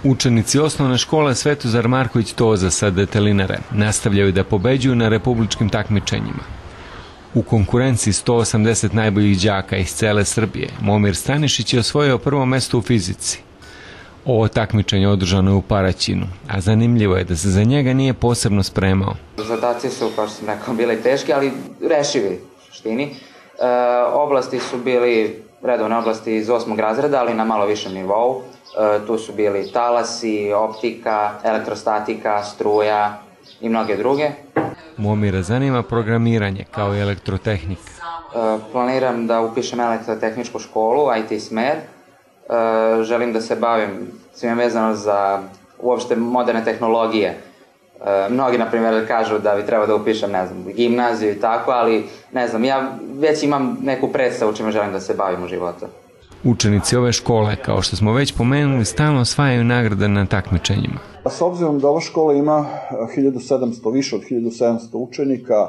Učenici osnovne škole Svetozar Marković Toza sa Detelinare nastavljaju da pobeđuju na republičkim takmičenjima. U konkurenciji 180 najboljih đaka iz cele Srbije, Momir Stanišić je osvojio prvo mesto u fizici. Ovo takmičenje održano je u Paraćinu, a zanimljivo je da se za njega nije posebno spremao. Zadaci su, kao što sam rekao, bili teški, ali rešivi u suštini. Oblasti su bili redovne oblasti iz 8. razreda, ali na malo višem nivou. Tu su bili talasi, optika, elektrostatika, struja i mnoge druge. Momira zanima programiranje kao i elektrotehnika. Planiram da upišem elektrotehničku školu, IT smer. Želim da se bavim svime vezano za uopšte moderne tehnologije. Mnogi, na primjer, kažu da bi trebao da upišem, ne znam, gimnaziju i tako, ali ne znam, ja već imam neku predstavu čime želim da se bavim u životu. Učenici ove škole, kao što smo već pomenuli, stalno osvajaju nagrade na takmičenjima. S obzirom da ova škola ima 1700, više od 1700 učenika,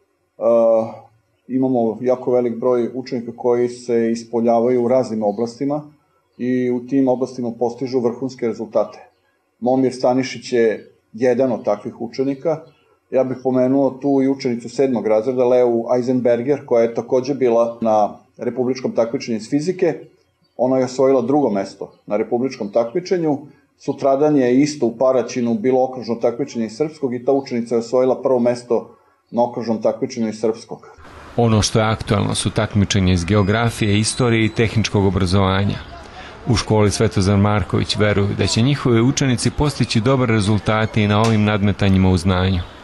imamo jako velik broj učenika koji se ispoljavaju u raznim oblastima i u tim oblastima postižu vrhunske rezultate. Momir Stanišić je jedan od takvih učenika. Ja bih pomenuo tu i učenicu 7. razreda, Leu Eisenberger, koja je takođe bila na republičkom takmičenju iz fizike. Ona je osvojila drugo mesto na republičkom takmičenju. Sutradan je isto u Paraćinu bilo okružno takmičenje iz srpskog i ta učenica je osvojila prvo mesto na okružnom takmičenju iz srpskog. Ono što je aktualno su takmičenje iz geografije, istorije i tehničkog obrazovanja. U školi Svetozar Marković veruju da će njihovi učenici postići dobre rezultate i na ovim nadmetanjima u znanju.